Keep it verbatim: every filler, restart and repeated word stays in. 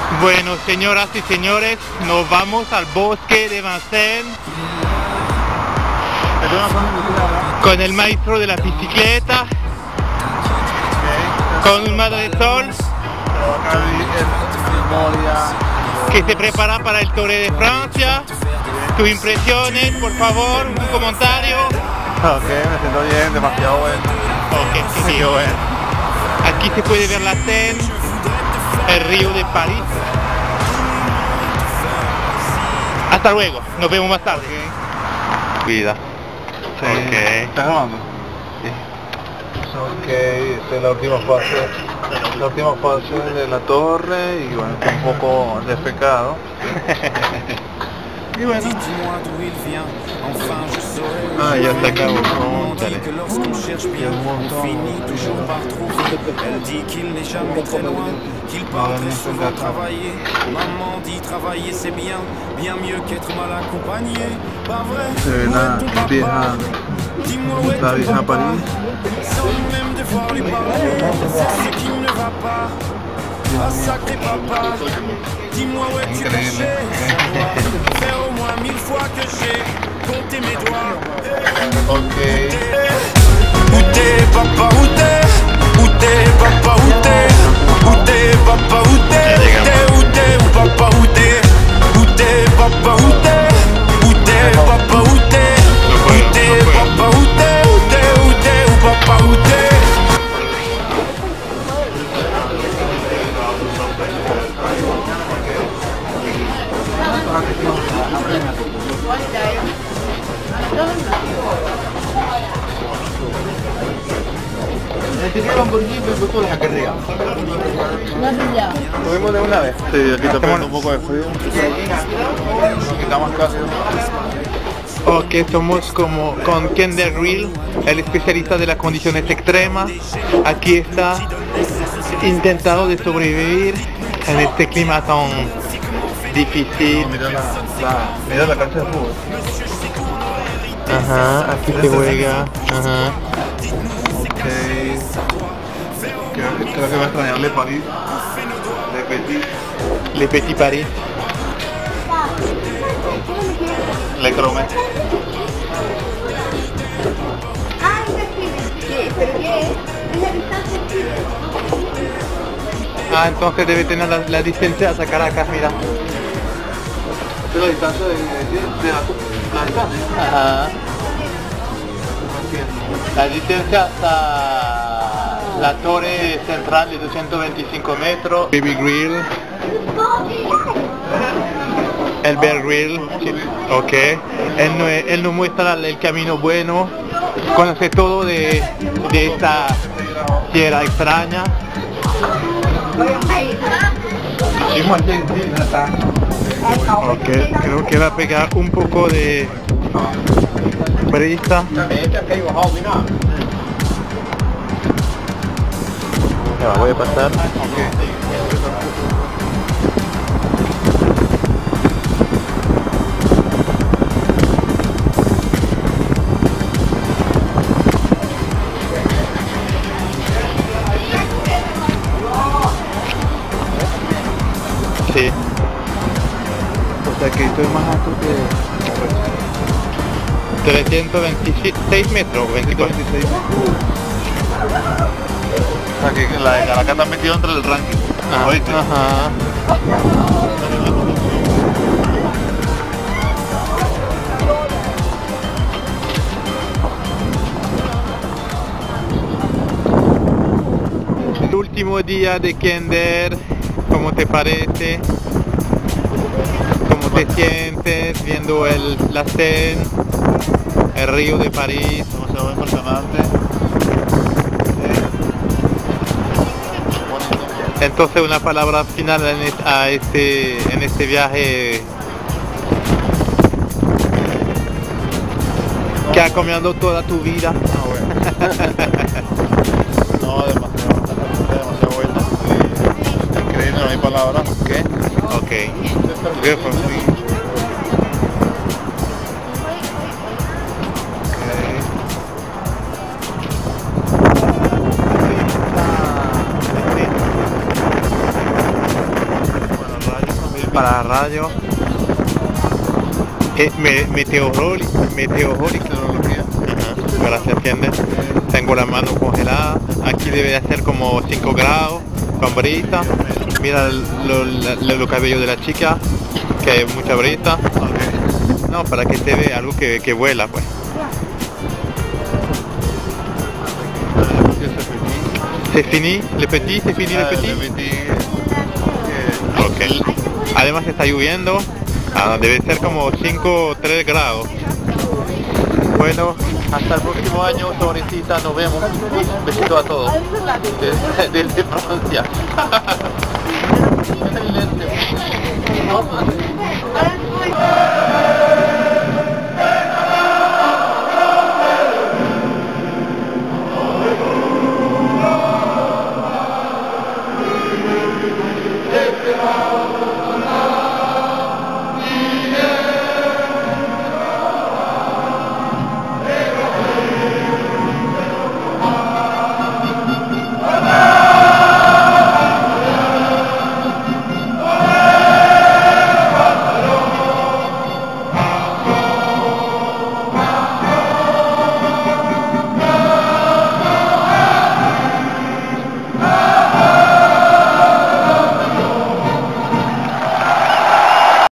Bueno, señoras y señores, nos vamos al bosque de Vincennes con el maestro de la bicicleta, con un madre de sol que se prepara para el Tour de Francia. Tus impresiones, por favor, un comentario. Ok, me siento bien, demasiado bueno. Ok, sí, sí. bueno. Aquí se puede ver la Seine, el río de París. Hasta luego, nos vemos más tarde. Vida. Sí. Ok. ¿Estás grabando? Sí. Ok, esta es la última fase, la última fase de la torre y bueno, está un poco defecado. Y bueno. Ah, ya se acabó. Dale. Se ve la vieja, la vieja París. Increíble. Ok. Où t'es papa, où t'es? Où t'es papa, où t'es? Où t'es papa, où t'es? Où t'es, où papa, où t'es? Où t'es papa, où t'es? Où t'es papa, où t'es? Où t'es papa, où t'es? Où t'es, où t'es, où papa, où t'es? ¿Subimos de una vez? Sí, aquí está pegando un poco de frío. Nos quitamos casi. Ok, somos como con Kender Grill, el especialista de las condiciones extremas. Aquí está intentando de sobrevivir en este clima tan difícil. No, mira la, la, mira la cancha de fútbol. Ajá, aquí se juega. Ajá. Ok. Creo que, creo que va a extrañarle París. Le Petit. Le Petit Paris. Le Cromé. Ah, ¿qué? ¿Pero qué es? Es la distancia de Chile. Ah, entonces debe tener la, la distancia a sacar acá, mira. ¿Esta es la distancia de, de, de la, la distancia? Ajá. La distancia hasta la torre central de doscientos veinticinco metros. Baby Grill. El Bear Grill. Ok. Él, no, él nos muestra el camino bueno. Conoce todo de, de esta tierra extraña. Ok, creo que va a pegar un poco de brisa. Ya voy a pasar. Sí. O sea que esto es más alto que trescientos veintiséis metros, veinticuatro. veintiséis. O sea que la de Caracas está metido entre el ranking. Ajá. ¿Oíste? Ajá. El último día de Kender, ¿cómo te parece? ¿Cómo te sientes viendo el, la Seine, el río de París? Demasiado impresionante. Entonces una palabra final en, es, a este, en este viaje que ha cambiado toda tu vida. Ah, bueno. No, demasiado, demasiado bueno. Increíble, no hay palabras. ¿Qué? Ok. ¿Qué fue? para la radio. Es me, meteorólica, meteorólica. Ajá, para se entiende. Tengo la mano congelada. Aquí debe de hacer como cinco grados, con brisa. Mira los cabellos de la chica, que hay mucha brisa. No, para que se vea algo que, que vuela, pues. C'est fini, le petit, c'est fini le petit. Ok. Además está lloviendo, ah, debe ser como cinco o tres grados. Bueno, hasta el próximo año, sobrecita, nos vemos. Besito a todos. Desde, desde Francia. Festival.